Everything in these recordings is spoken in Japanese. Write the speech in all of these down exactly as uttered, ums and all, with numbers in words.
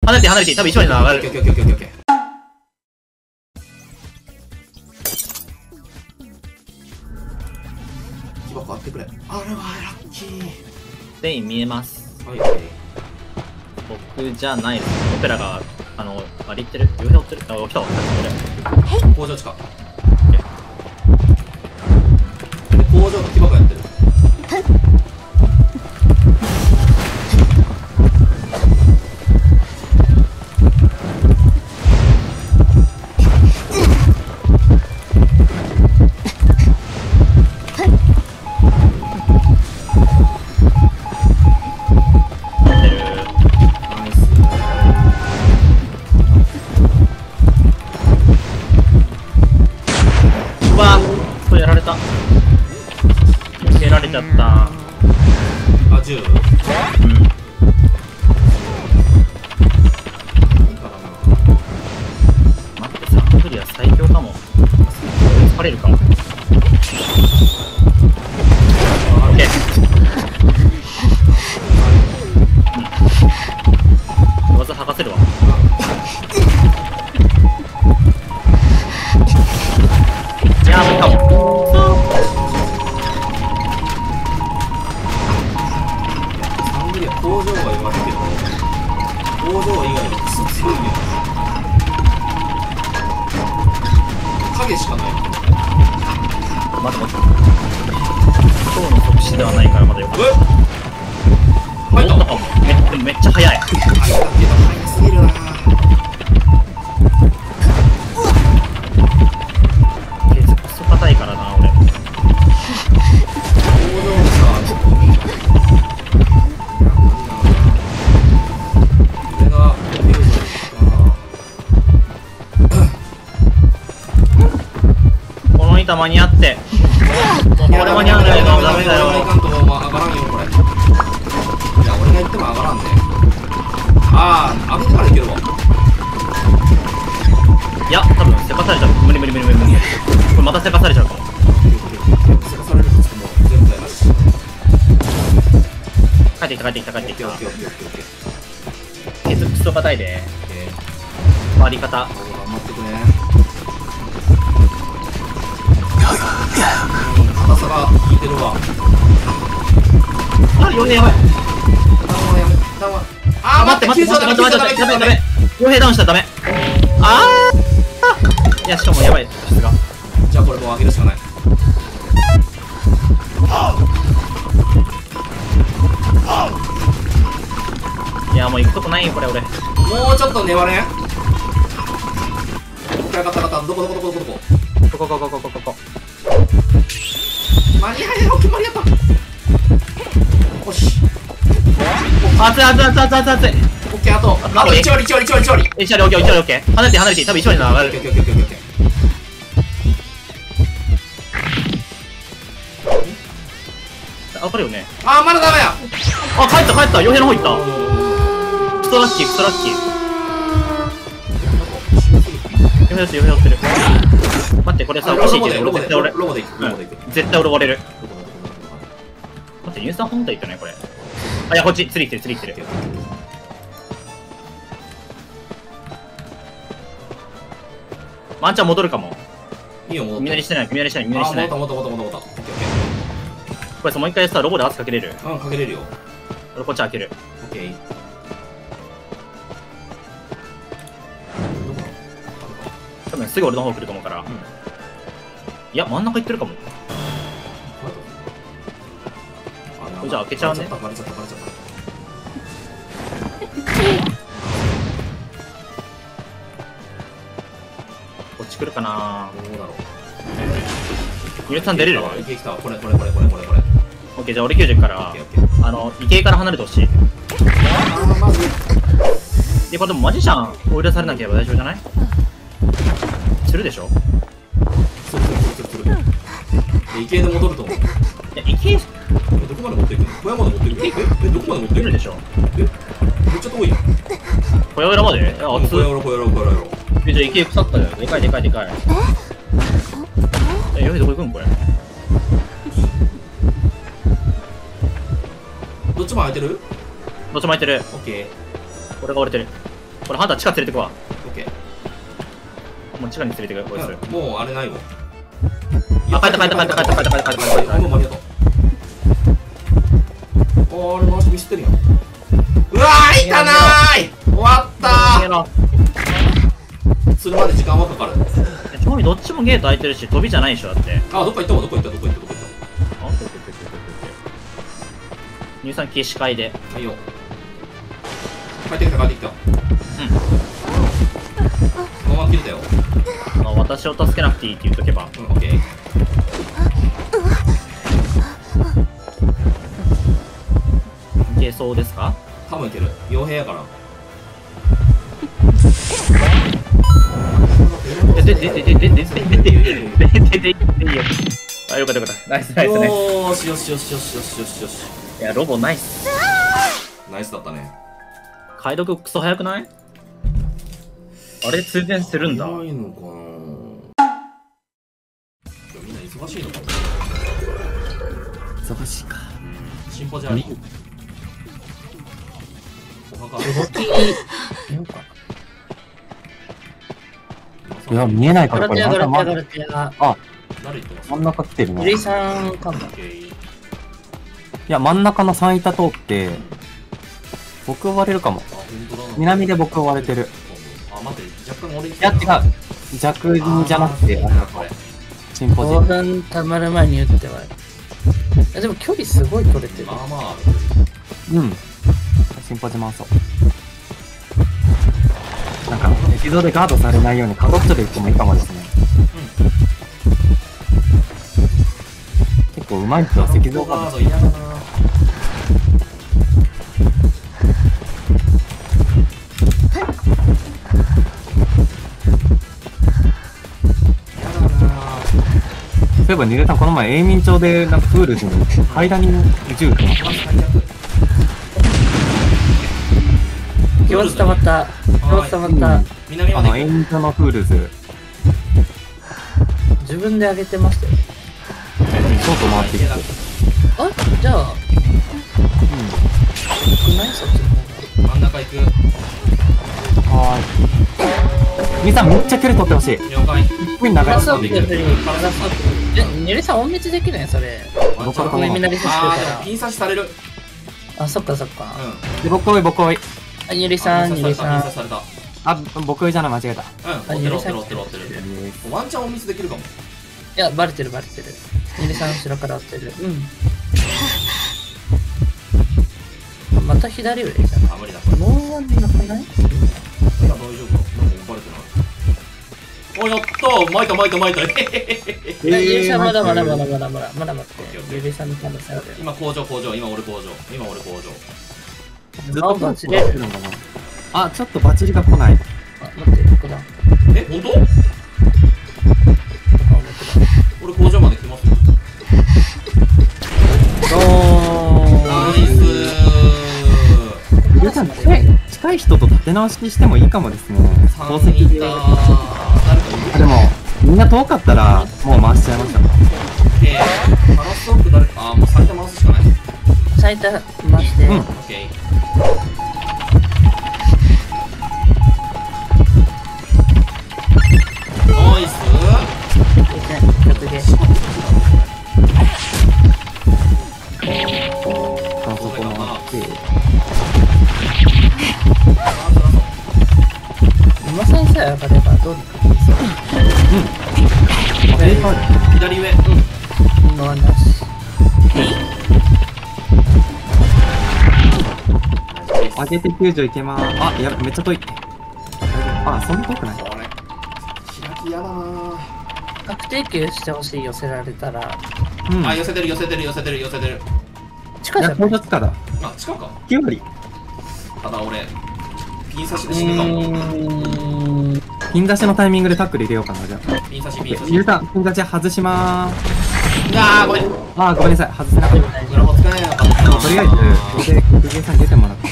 離れて離れて、多分一緒に上がる。 オッケーオッケーオッケーオッケー。木箱あってくれ。あれはラッキー。 全員見えます。 はい、オッケー。 僕じゃないです。オペラが、あの、あれ言ってる？両方追ってる？あ、来たわ。 工場地下。工場の木箱やってる。 られちゃった。 あ、銃。うん。いいかな。 待って、サングリア最強かも。疲れるかも。オッケー。うん。技剥がせるわ。いやー、無理かも。 工場は弱いけど、工場以外はクソ強いよ。影しかない。 待って待って。今日の即死ではないからまだよかった。 入ったかも。めでもめっちゃ速い。 入ったけど速すぎるな。 ケツクソ硬いからな俺。 工場さ。 間に合って、もうこれ間に合わないとダメだよ。 俺が行かんと上がらんよこれ。いや俺が行っても上がらんね。ああ上げてから行けるわ。 いや多分せかされちゃう。無理無理無理無理無理。これまたせかされちゃうかも。 せかされるとつくも全部やらしい。 帰ってきた帰ってきた帰ってきた。 オッケーオッケーオッケーオッケー。 ケツクソ硬いで。回り方頑張ってくね。硬さが効いてるわ。 あ、よんへいやばい。 あー待って待って待って待って待って待って待って。よんへいダウンしたらダメ。あー。いやしかもやばい質が。 じゃあこれもう上げるしかない。 いやもう行くとこないよこれ俺。もうちょっと粘れん。分かった分かった。どこどこどこどこどこ。 ここここここここ。 間に合えろ決まりやった。よし。 熱い熱い熱い熱い熱い。 オッケーあとあといち割いち割いち割いち割。 いち割オッケーいち割オッケー。離れて離れて多分いち割の上がる。 オッケーオッケーオッケーオッケー。 あ、わかるよね。 あーまだダメや。 あ、帰った帰った。よんへいの方行った。クソラッキークソラッキー。よんへい寄ってるよんへい寄ってる。待ってこれさおかしいけど俺絶対俺ロボで行くロボで行く。 絶対俺割れる。待って乳酸本体ってねこれ。あいやこっち釣り来てる釣り来てる。ワンチャン戻るかも。 いいよ戻って。 みんなにしてないみんなにしてないみんなにしてない。 あ戻った戻った戻った戻った。 これさもう一回さロボで圧かけれる。 うんかけれるよ。 俺こっち開ける。 オッケー。 多分すぐ俺の方来ると思うから、うん、いや真ん中行ってるかも。これじゃあ開けちゃうね。 バレちゃったバレちゃったバレちゃった。 こっち来るかな。 どうだろう。 ゆうさん出れる。 池来た。これこれこれこれこれこれ。 オッケーじゃあ俺きゅうじゅうからあの池から離れてほしい。ああまずでこれでもマジシャン追い出されなければ大丈夫じゃない？するでしょ。 するするするするする。池で戻ると思う。いや池どこまで持っていくの？小屋まで持っていくの？ええどこまで持っていくの？ でしょ。えめっちゃ遠いやん。 小屋裏まで？あつ。小屋裏小屋裏小屋裏。 えじゃあ池腐ったよ。でかいでかいでかい。えよいどこ行くんこれ？ どっちも空いてる？ どっちも空いてる。 オッケー。 俺が折れてる。 これハンター地下連れてくわ。 オッケー。 もう地下に連れてくこいつ。 うんもうあれないわ。 あ、帰った帰った帰った帰った帰った帰った帰った帰ったあ、どうもありがとう。おー、あれ回しミスってるやん。うわー、いかなーい。終わったー。するまで時間はかかる。 ちなみにどっちもゲート開いてるし、飛びじゃないでしょ、だって。 あ、どっか行ったわ、どっか行った、どっか行った、どっか行っあ、オッケーオッケーオッケーオッケーオッケー。乳酸消し替えで。 た。はいよ。帰ってきた、帰ってきた。 うん。 このまま切れたよ。 あの、私を助けなくていいって言っとけば。 うん、オッケー。 いけそうですか？ 多分いける。傭兵やから。 で、で、で、で、で、で、で、で、で、で、で、で、で、あ、よかったよかった。ナイスナイスナイス。 よーしよしよしよしよしよしよし。 いや、ロボナイス。 ナイスだったね。 解読クソ早くない？あれ通電するんだ。 早いのかな。みんな忙しいのかな。 忙しいか。 シンポジアリー。お墓。 いや、見えないからこれ。 ガラテヤガラテヤガまラテヤ。 あ、 誰言ってます真ん中来てるな。 ゆりいさんかも。 や、真ん中のさん板通って、僕追われるかも。 あ、本当だな。 南で僕追われてる。 あ、待って、若干俺。いいや、違う。弱人じゃなくて、あこれ。 シンポジごふんたまる前に打ってはい。やでも距離すごい取れてる。 まあまあ。 うん。シンポジ回そう。なんか、敵道でガードされないようにカドットで打ってもいいかもですね。結構うまい人は赤道ガード。 嫌だな。 そういえば、ニレさん、この前、永民町で、なんか、プールに、階段に銃撃ってました。 気持ち溜まった。気持ち溜まった。 南まあの、 で永民町のプールズ、 自分で上げてましたよ。 ショート回ってきて。 あ、じゃあ、少ないそっちの方が。 真ん中行く。 はーい。みさん、めっちゃ距離取ってほしい。 了解。 上に流れプラスアップてできる。 でプラスアップ。え、ゆりさん、隠密できるんや、それ。 僕から上見なりさせてあー、 るかでもピン刺しされる。 ら。あ、そっかそっか。 うん。 で、僕追い、僕追い。 あ、ゆりさん、ゆりさんピン刺。された。 あ、僕追いじゃない、間違えた。 うん。追ってる追ってる追ってる追ってる。ワンチャンおミスできるかも。 いや、バレてるバレてる。ゆりさん、後ろから追ってる。うん。また左上じゃん。 あ、無理だこれ。 ノーワンでなくない？ いや、大丈夫だ。なんかバレてない。お、やったー、巻いた巻いた巻いた。へへへへ。 ゆりさん、まだまだまだまだまだまだ待って。ゆりさんの可能性あるよ。 今工場工場、今俺工場、今俺工場。 ずっとバチリるのかな。あ、ちょっとバチリが来ない。 あ、待って、ここだ。 え、本当？ あ、本俺工場まで来ますよ。 当だ。おナイスー。 ゆうさん、近い、近い人と立て直ししてもいいかもですね。宝石で。 いたー。誰かいる？ でも、みんな遠かったら、もう回しちゃいました。 えー、パラストーク誰か、あー、もう最多回すしかない。 最多回して。 うんオッケー。ナイス曲で。 あそこ回って。 馬さんさえ上がればどうにかできそう。 あ、えー、 左上。うん。 のはなし。 上げてきゅうじゅういけまーす。あ、やばい、めっちゃ遠い。あ、そんな遠くない。 これ、開き嫌だな確定球してほしい、寄せられたら。 うん。 あ、寄せてる寄せてる寄せてる寄せてる。 いや、 近いじゃん。 工場地下だ。 あ、近か。 きゅう割。 ただ俺、ピン刺しで死ぬかも。 ピン出しのタイミングでタックル入れようかな、じゃあ。 ピン刺しピン刺し。 ゆうさん、ピン出し外しまーす。 あー、ごめん。 あー、ごめんなさい、外せなかった。 ブラボー使えなかったな。 とりあえず、ここで、クゲさん出てもらって。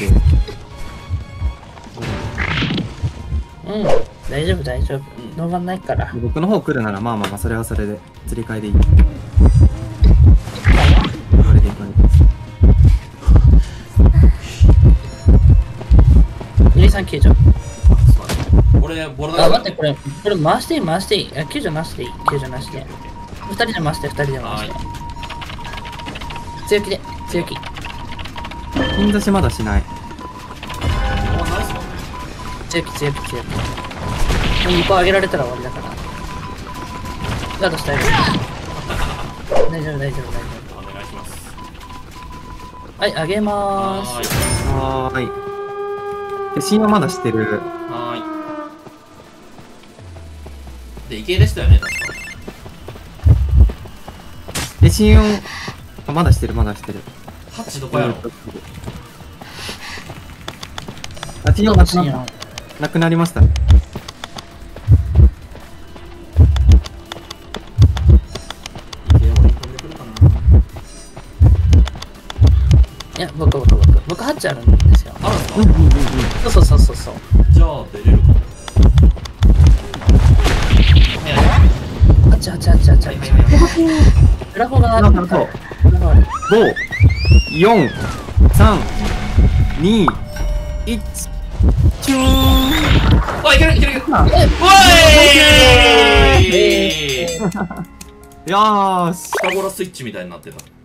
うん、大丈夫、大丈夫。ノーバンないから。 僕の方来るなら、まあまあまあ、それはそれで、釣り替えでいい。あれでいいかね。 ゆりさん消えちゃう。 俺ボロだあ、待って、これ、これ回していい、回していい。あ、救助なしでいい、救助なしで。二人で回して、二人で回して。強気で、強気。 金差しまだしない。 おナイスだね。 強気、強気、強気。もうにこ上げられたら終わりだから。ガードしたい。大丈夫、大丈夫、大丈お願いします。 夫。はい、上げまーす。 はーい。 はーい。で、新はまだしてる。 はーい。で、池江でしたよね、確か。 で、新音、あ、まだしてる、まだしてる。 ハッチどこやろ。 あ、新音なくなった。なくなりましたね。 池江俺に飛んでくるかな。 いや、僕、僕、僕。僕、ハッチあるんですよ。 あるんすか。 うんうんうんうん。 そうそうそうそうそう。 じゃあ出れるかも。はいはいハッチ、ハッチ、ハッチ、ハッチ。 はいはいはい。 フラフォがある。 なんかそう。 フラフォある。 ご、よん、さん、に、いち、チューン。 あ、いけるいけるいける。おいー。 よーし。 下ボラスイッチみたいになってた。